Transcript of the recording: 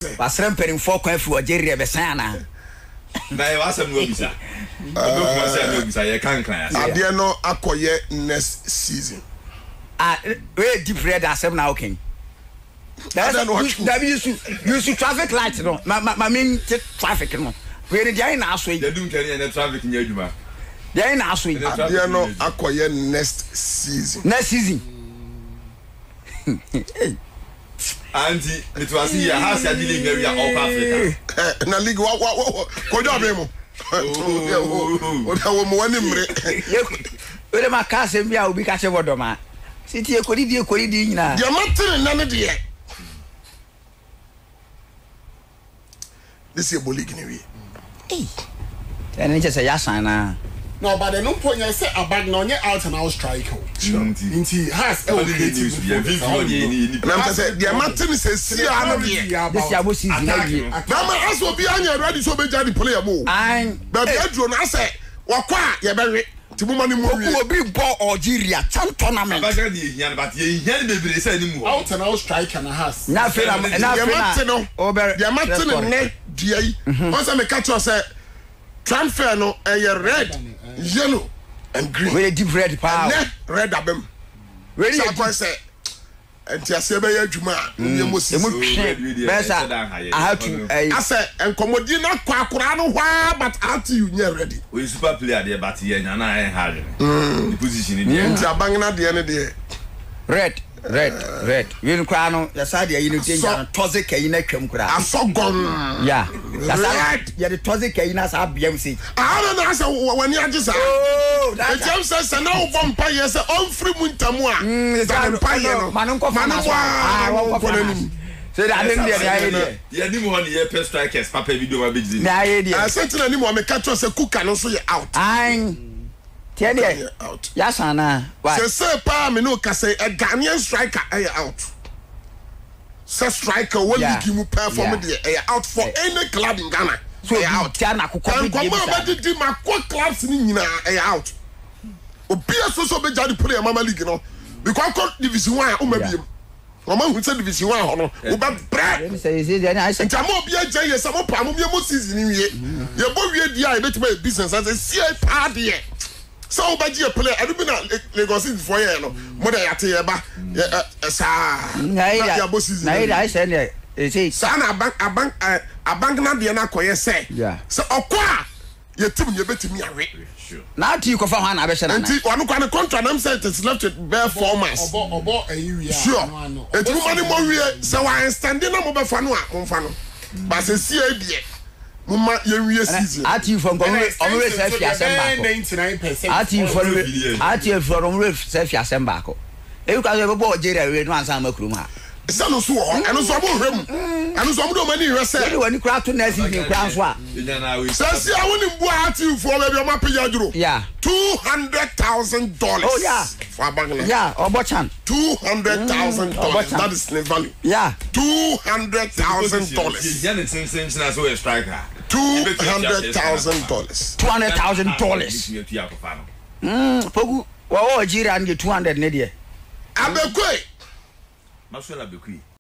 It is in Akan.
Basram perin for kwan fi Algeria be san na. Na e wasam no bisa. Do ko say no bisa ye kan ade no akoye next season. We deep red asem na okay. That you should traffic light no. Ma mean traffic no. We dey na aso yi. They do carry na traffic nya adwuma. Dey na aso yi. Ade no akoye next season. Next season. Anti it was here house ya dealing area of Africa. Na league wa ko jo be mo. O da wo mo wani mre. We ma ka se bia obi ka che bodoma. Siti ekori di nyina. Dia matene na ne de. This is a league ni we. Ene che se ya san na. No, but no point I say Abagna on out and out strike. Inti has news we have na say dia Martin say see am this yabo season na ye. Na ma aso bi anya ready so be jadi player mo. But Pedro na say wakwa ye be we. Ti mo mani mo we. Obi ball Algeria chan tournament. Abagna dey here but ye here be be say ni mu. Out and out strike and has. Na fe na Martin no. Dia Martin ne dia yi. Once me catch us say transfer no red, yellow and green. We deep red power. Red abem. We say enti asebe ya djuma nye mosi. Besa I have to I say enkomodi na kwakura no hwa but RTU nye ready. We super player there but ye nya na en hard. The position there. Enti Abagna there ne there. Red. We nkwa no ya sa de yi no danger toze kai na twam kura. Asogon. Yeah. Red. Ya de toze kai na sa biam si. Ara na asa wani agisa. Oh, that. E jam say na wo bompa ye say on free muntamu a. Bompa ye no. Manu ko fa na so. Wo ko na ni. Say that dem there ya here. Ya ni mo ye pest strikers papa video ma beji. Na here. I say na ni mo me catch us Kuka no so ye out. Tell you out. Yes, Anna. Why? Say, pa me no can say a Ghanaian striker out. Say striker will give you perform out for any club in Ghana. So out. Ghana ko ko di ma ko clubs ni nyina out. Obi so be jadi play Mama League no. Because division 1 o ma biem. Mama hu say division 1 ho no. O ba bra. Say I say Jamo obi agye ye some pa mo season ni wie. Ye bo wie dia e betima business as see pa de. So baji play I be na Ghanagossip for here no mo da yate ye ba sa na I say say sa na Abagna de na koye say so okwa ye tim ye betimi awe na ti ko fa ho na be hye na nti onu kwa ne contract am say it's left with bare 4 months obo ayi sure etu mani mo wie say wa stand na mo be fa no a mo fa no ba se sie die Mama ye season. RTU from Omre self assemble. 99%. RTU from Omre self assemble. E ka so be Algeria we no ansa makrum ha. Esa no so ho, eno so mo hwem. Eno so mo do mani hwe se. We wani kra to na season kra so a. Say see I woni bu RTU for be o ma paya duro. Yeah. $200,000. Oh yeah. For Abagna. Yeah, Obochan. $200,000. That is the value. Yeah. $200,000. Yeah, it's na so a striker. $200,000. $200,000. Pogu wa Algeria nge 200 ne de. Abekwe. Maswela bekwi.